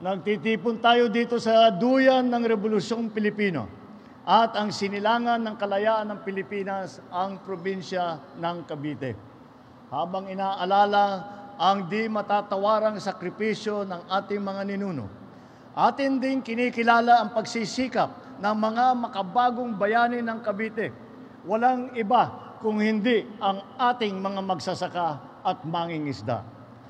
Nagtitipon tayo dito sa duyan ng Rebolusyong Pilipino at ang sinilangan ng kalayaan ng Pilipinas ang probinsya ng Cavite. Habang inaalala ang di matatawarang sakripisyo ng ating mga ninuno, atin din kinikilala ang pagsisikap ng mga makabagong bayani ng Cavite. Walang iba kung hindi ang ating mga magsasaka at mangingisda.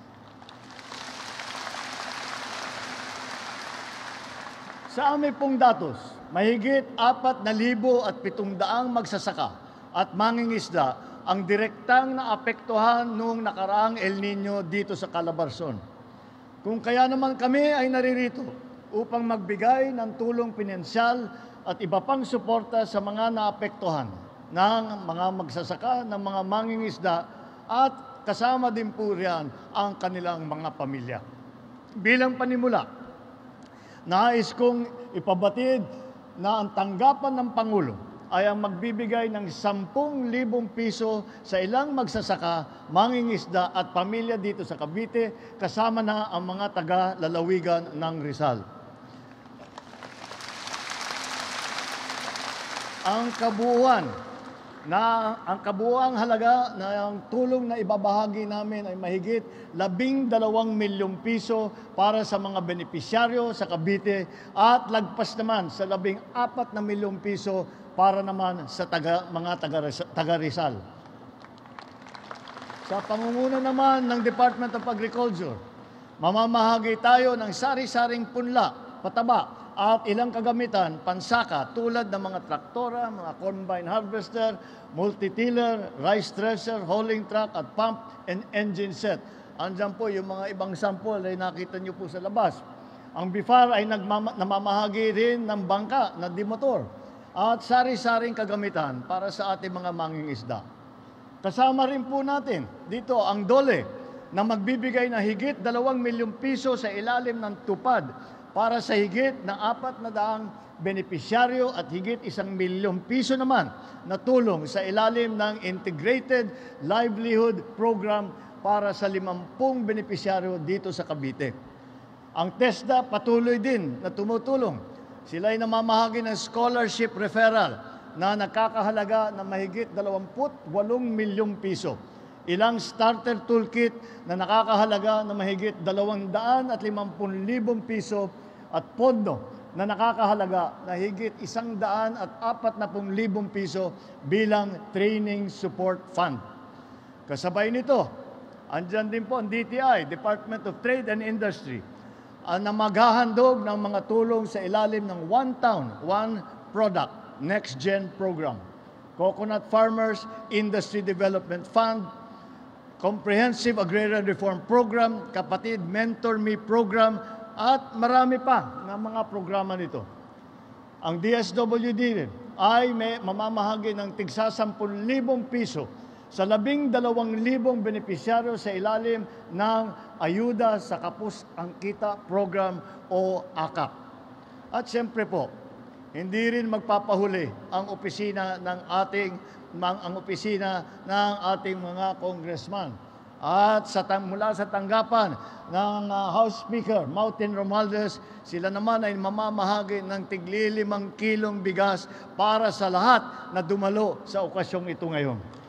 Sa amin pong datos, mahigit 4,700 magsasaka at mangingisda ang direktang naapektuhan noong nakaraang El Nino dito sa Calabarzon. Kung kaya naman kami ay naririto upang magbigay ng tulong pinansyal at iba pang suporta sa mga naapektuhan ng mga magsasaka, ng mga mangingisda at kasama din po riyan ang kanilang mga pamilya. Bilang panimula, nais kong ipabatid na ang tanggapan ng Pangulo ay ang magbibigay ng 10,000 piso sa ilang magsasaka, mangingisda at pamilya dito sa Cavite, kasama na ang mga taga-lalawigan ng Rizal. Ang kabuuang halaga ng tulong na ibabahagi namin ay mahigit 12 milyong piso para sa mga benepisyaryo sa Cavite at lagpas naman sa 14 na milyong piso para naman sa mga taga-Rizal. Sa pangunguna naman ng Department of Agriculture, mamamahagi tayo ng sari-saring punla, pataba, at ilang kagamitan, pansaka, tulad ng mga traktora, mga combine harvester, multitiller, rice thresher, hauling truck, at pump and engine set. Andyan po yung mga ibang sample ay nakita nyo po sa labas. Ang BIFAR ay namamahagi rin ng bangka na dimotor at sari-saring kagamitan para sa ating mga mangingisda. Kasama rin po natin dito ang DOLE na magbibigay na higit 2 milyong piso sa ilalim ng tupad para sa higit na 400 benepisyaryo at higit 1 milyong piso naman na tulong sa ilalim ng Integrated Livelihood Program para sa 50 benepisyaryo dito sa Cavite. Ang TESDA patuloy din na tumutulong. Sila ay namamahagi ng scholarship referral na nakakahalaga ng mahigit 28 milyong piso. Ilang starter toolkit na nakakahalaga ng mahigit 250,000 piso at pondo na nakakahalaga na higit 140,000 piso bilang training support fund. Kasabay nito, andyan din po ang DTI, Department of Trade and Industry, na maghahandog ng mga tulong sa ilalim ng One Town, One Product, Next Gen Program, Coconut Farmers Industry Development Fund, Comprehensive Agrarian Reform Program, Kapatid Mentor Me Program, at marami pa ng mga programa nito. Ang DSWD ay may mamamahagi ng tigsa 10,000 piso sa 12,000 benepisyaryo sa ilalim ng Ayuda sa Kapos ang Kita Program o AKAP. At siyempre po, hindi rin magpapahuli ang opisina ng ating mga congressman. At mula sa tanggapan ng House Speaker Martin Romualdez, sila naman ay mamamahagi ng tig-5 kilong bigas para sa lahat na dumalo sa okasyong ito ngayon.